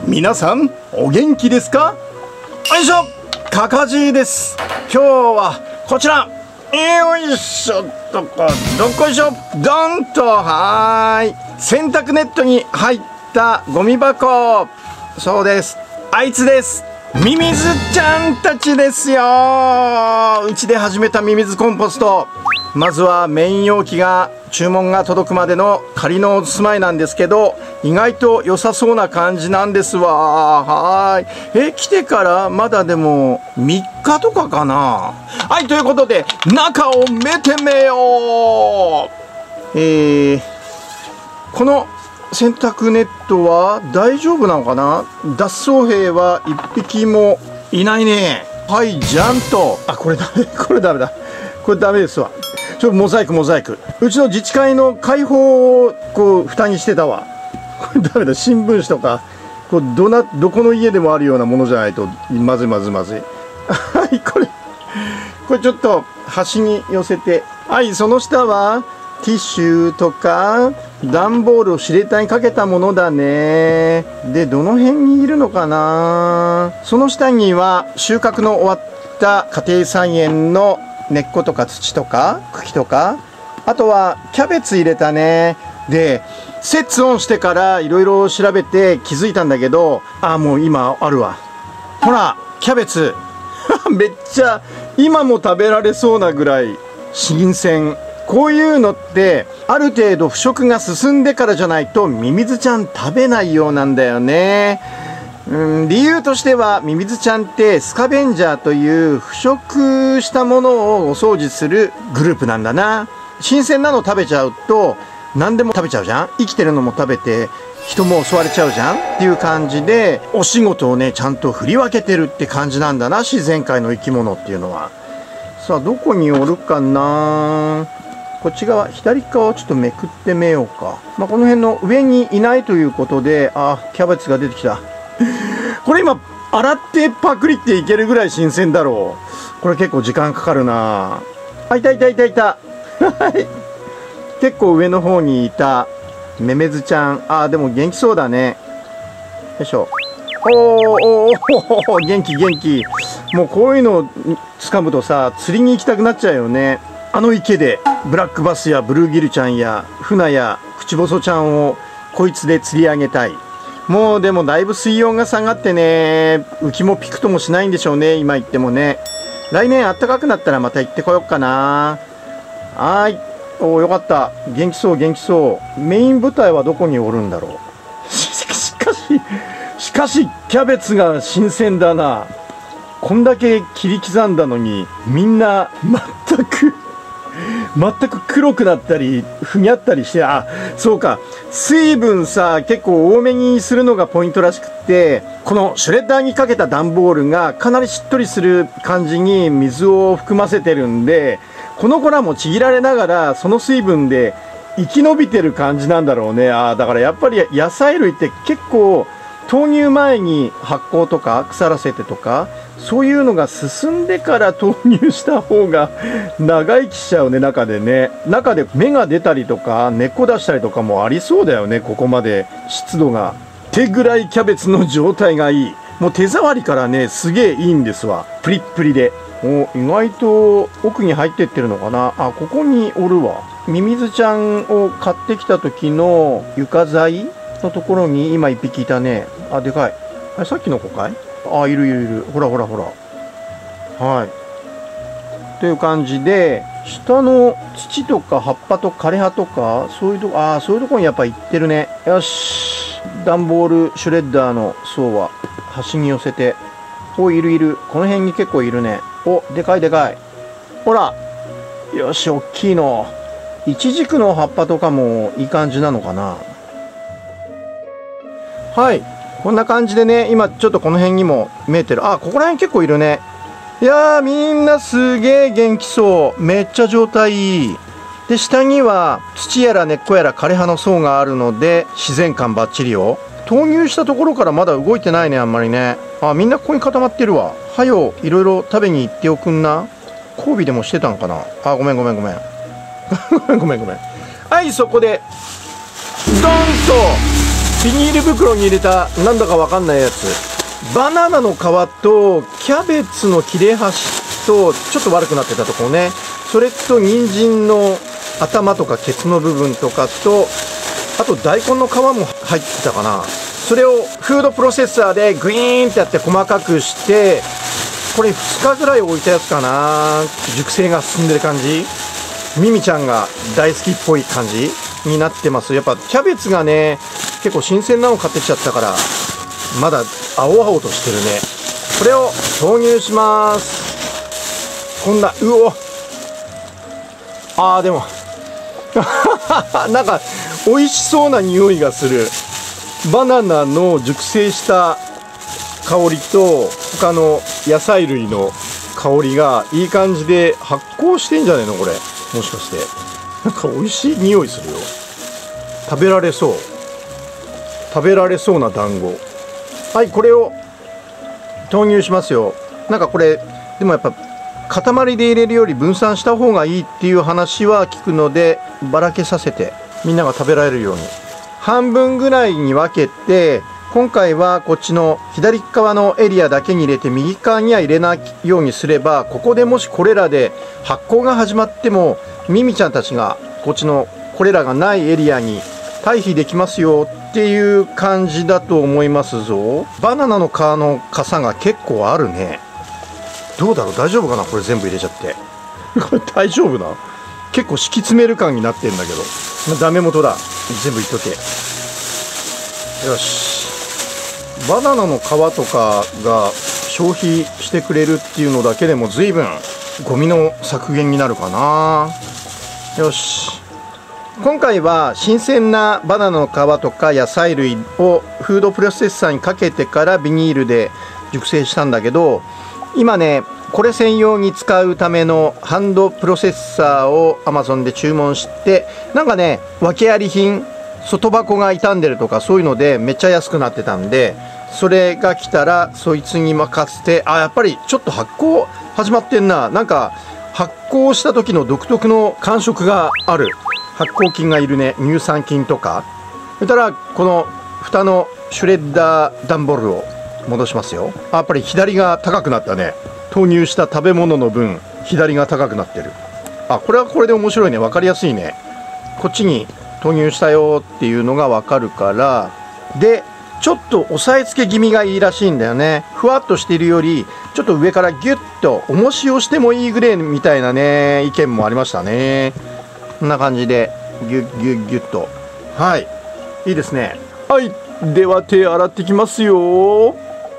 皆さんお元気ですか？よいしょ、かかじです。今日はこちら、よいしょとかどっこいしょドンと、はーい、洗濯ネットに入ったゴミ箱、そうです、あいつです。ミミズちゃんたちですよ。うちで始めたミミズコンポスト、まずはメイン容器が注文が届くまでの仮の住まいなんですけど、意外と良さそうな感じなんですわ。はーい。来てからまだでも3日とかかな。はい、ということで中を見てみよう。この洗濯ネットは大丈夫なのかな。脱走兵は1匹もいないね。はい、ジャンと、あ、これダメ、これダメだ、これダメですわ。ちょっとモザイク。うちの自治会の開放をこう蓋にしてたわ。これダメだ、新聞紙とかこうどこの家でもあるようなものじゃないとまずい。はい、これちょっと端に寄せて、はい、その下はティッシュとか段ボールをシュレッダーにかけたものだね。で、どの辺にいるのかな。その下には収穫の終わった家庭菜園の根っことか土とか茎とか、あとはキャベツ入れたね。で、セッツオンしてからいろいろ調べて気づいたんだけど、もう今あるわ。ほら、キャベツめっちゃ今も食べられそうなぐらい新鮮。こういうのってある程度腐食が進んでからじゃないとミミズちゃん食べないようなんだよね。理由としては、ミミズちゃんってスカベンジャーという腐食したものをお掃除するグループなんだな。新鮮なの食べちゃうと何でも食べちゃうじゃん。生きてるのも食べて人も襲われちゃうじゃんっていう感じで、お仕事をねちゃんと振り分けてるって感じなんだな、自然界の生き物っていうのは。さあ、どこにおるかな。こっち側、左側をちょっとめくってみようか。この辺の上にいないということで、キャベツが出てきた。これ今洗ってパクリっていけるぐらい新鮮だろう。これ結構時間かかるな。いたはい結構上の方にいたメメズちゃん。でも元気そうだね。よいしょ。元気。もうこういうのを掴むとさ、釣りに行きたくなっちゃうよね。あの池でブラックバスやブルーギルちゃんやフナやクチボソちゃんをこいつで釣り上げたい。もうでもだいぶ水温が下がってね、浮きもピクともしないんでしょうね、今行ってもね。来年暖かくなったらまた行ってこようかな。はい。よかった。元気そう。メイン部隊はどこにおるんだろう。しかしキャベツが新鮮だな。こんだけ切り刻んだのにみんな全く黒くなったりふにゃったりして、そうか、水分さ結構多めにするのがポイントらしくって、このシュレッダーにかけた段ボールがかなりしっとりする感じに水を含ませてるんで、この子らもちぎられながらその水分で生き延びてる感じなんだろうね。だからやっぱり野菜類って結構投入前に発酵とか腐らせてとか、そういうのが進んでから投入した方が長生きしちゃうね。中で芽が出たりとか根っこ出したりとかもありそうだよね。ここまで湿度が手ぐらいキャベツの状態がいい。もう手触りからねすげえいいんですわ。プリップリで、意外と奥に入ってってるのかな。ここにおるわ。ミミズちゃんを買ってきた時の床材のところに今1匹いたね。でかい。さっきの子かい。いる。ほら。はい。という感じで、下の土とか葉っぱと枯れ葉とか、そういうところにやっぱ行ってるね。よし。段ボールシュレッダーの層は端に寄せて。いる。この辺に結構いるね。でかい。ほら。よし、おっきいの。イチジクの葉っぱとかもいい感じなのかな。はい。こんな感じでね、今ちょっとこの辺にも見えてる。ここら辺結構いるね。いやー、みんなすげー元気そう。めっちゃ状態いい。で、下には土やら根っこやら枯れ葉の層があるので、自然感バッチリよ。投入したところからまだ動いてないね、あんまりね。みんなここに固まってるわ。いろいろ食べに行っておくんな。交尾でもしてたんかな。ごめん。ごめん。はい、そこで、ドンとビニール袋に入れたなんだかわかんないやつ、バナナの皮とキャベツの切れ端とちょっと悪くなってたところね、それと人参の頭とかケツの部分とかと、あと大根の皮も入ってたかな。それをフードプロセッサーでグイーンってやって細かくして、これ2日ぐらい置いたやつかな。熟成が進んでる感じ、ミミちゃんが大好きっぽい感じになってます。やっぱキャベツがね結構新鮮なの買ってきちゃったからまだ青々としてるね。これを投入します。こんなでもなんか美味しそうな匂いがする。バナナの熟成した香りと他の野菜類の香りがいい感じで発酵してんじゃねえのこれ。もしかしてなんか美味しい匂いするよ。食べられそうな団子。はい、これを投入しますよ。なんかこれでもやっぱ塊で入れるより分散した方がいいっていう話は聞くので、ばらけさせてみんなが食べられるように半分ぐらいに分けて、今回はこっちの左側のエリアだけに入れて右側には入れないようにすれば、ここでもしこれらで発酵が始まってもミミちゃんたちがこっちのこれらがないエリアに退避できますよっていう感じだと思いますぞ。バナナの皮の傘が結構あるね。どうだろう、大丈夫かなこれ全部入れちゃってこれ大丈夫な、結構敷き詰める感になってんだけど、ダメ元だ、全部いっとけ。よし、バナナの皮とかが消費してくれるっていうのだけでも随分ゴミの削減になるかな。よし、今回は新鮮なバナナの皮とか野菜類をフードプロセッサーにかけてからビニールで熟成したんだけど、今ねこれ専用に使うためのハンドプロセッサーを Amazon で注文して、なんかね訳あり品、外箱が傷んでるとかそういうのでめっちゃ安くなってたんで、それが来たらそいつに任せて、やっぱりちょっと発酵始まってんな。なんか発酵した時の独特の感触がある。発酵菌がいるね、乳酸菌とか。そしたらこの蓋のシュレッダー段ボールを戻しますよ。やっぱり左が高くなったね。投入した食べ物の分左が高くなってる。これはこれで面白いね、分かりやすいね。こっちに投入したよっていうのが分かるから。でちょっと押さえつけ気味がいいらしいんだよね。ふわっとしているよりちょっと上からギュッと重しをしてもいいぐらいみたいなね意見もありましたね。こんな感じでギュッギュッギュッと、はい、いいですね。はい、では手洗ってきますよ。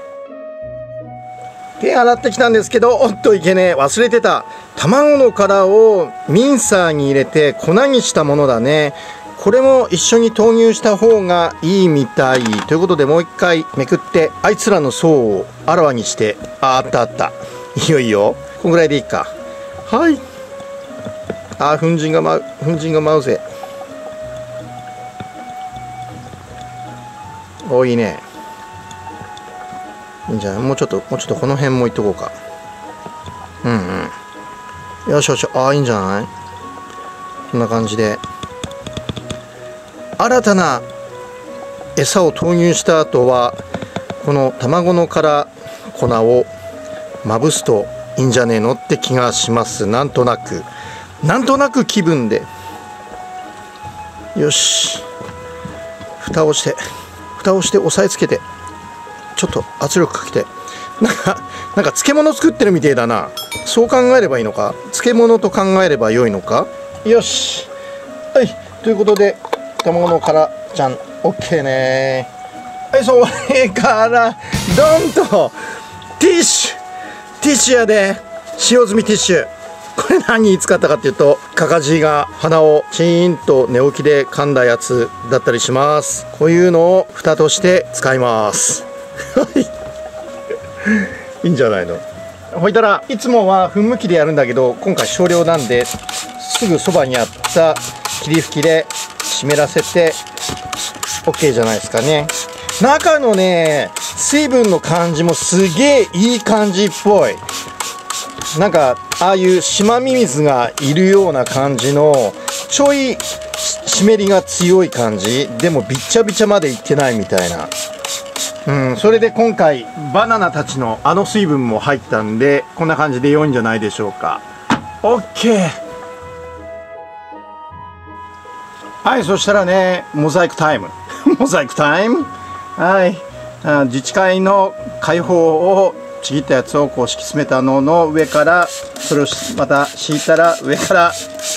手洗ってきたんですけど、おっといけねえ、忘れてた。卵の殻をミンサーに入れて粉にしたものだね。これも一緒に投入した方がいいみたいということで、もう一回めくってあいつらの層をあらわにして、あったあった、いよいよこんぐらいでいいか。はい、粉塵が舞うぜ。いいね、いいんじゃない。もうちょっとこの辺もいっとこうか。よしよし、いいんじゃない。こんな感じで新たな餌を投入した後はこの卵の殻粉をまぶすといいんじゃねえのって気がします。なんとなく気分で。よし、蓋をして押さえつけて、ちょっと圧力かけて、なんか漬物作ってるみてえだな。そう考えればいいのか、漬物と考えれば良いのか。よし、はい、ということで卵の殻ちゃん OK ね。はい、それからドンとティッシュやで、使用済みティッシュ。これ何に使ったかっていうと、カカジが鼻をチーンと寝起きで噛んだやつだったりします。こういうのを蓋として使いますいいんじゃないの。ほいたらいつもは噴霧器でやるんだけど、今回少量なんですぐそばにあった霧吹きで湿らせて OK じゃないですかね。中のね水分の感じもすげえいい感じっぽい。なんかああいう島ミミズがいるような感じのちょいちっ湿りが強い感じでもびっちゃびちゃまでいってないみたいな。それで今回バナナたちのあの水分も入ったんでこんな感じで良いんじゃないでしょうか。 OK。 はい、そしたらね、モザイクタイムモザイクタイム。はい、自治会の開放をちぎったやつをこう敷き詰めたのの上から、それをまた敷いたら上から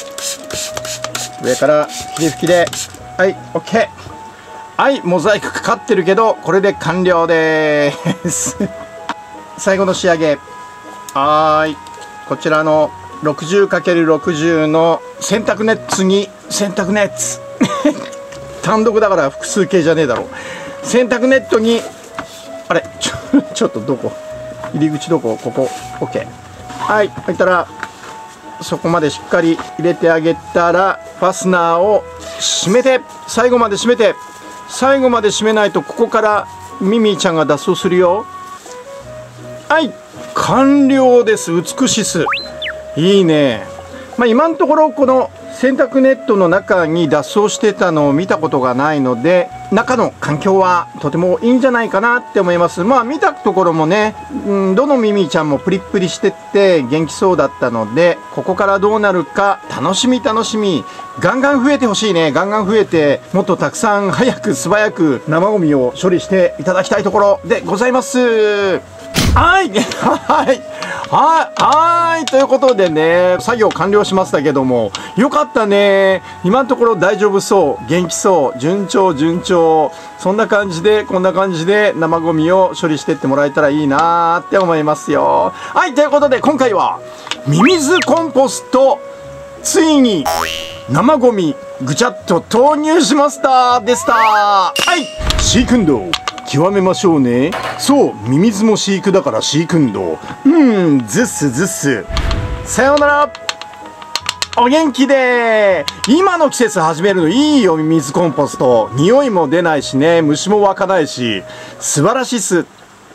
霧吹きで、はい、 OK。 はい、モザイクかかってるけどこれで完了です最後の仕上げ。はい、こちらの 60×60 の洗濯ネットに単独だから複数形じゃねえだろ。洗濯ネットにあれちょっとどこ入り口どこ、ここ OK。 はい、入ったらそこまでしっかり入れてあげたらファスナーを閉めて、最後まで閉めて、最後まで閉めないとここからミミィちゃんが脱走するよ。はい、完了です。美しす。いいね。今のところこの洗濯ネットの中に脱走してたのを見たことがないので、中の環境はとてもいいんじゃないかなって思います。見たところもね、どのミミィちゃんもプリップリしてって元気そうだったので、ここからどうなるか楽しみ。ガンガン増えてほしいね。ガンガン増えて、もっとたくさん早く素早く生ゴミを処理していただきたいところでございます。はいということでね、作業完了しましたけども、よかったね。今のところ大丈夫そう、元気そう、順調。そんな感じで、こんな感じで生ゴミを処理してってもらえたらいいなーって思いますよ。はい、ということで今回はミミズコンポスト、ついに生ゴミぐちゃっと投入しましたでした。はい、飼育運動極めましょうね。そう、ミミズも飼育だから飼育運動。ずっす。さようなら。お元気で。今の季節始めるのいいよ、ミミズコンポスト。匂いも出ないしね、虫も湧かないし、素晴らしいっす。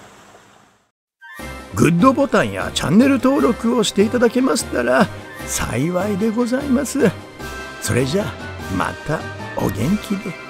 グッドボタンやチャンネル登録をしていただけましたら幸いでございます。それじゃあまたお元気で。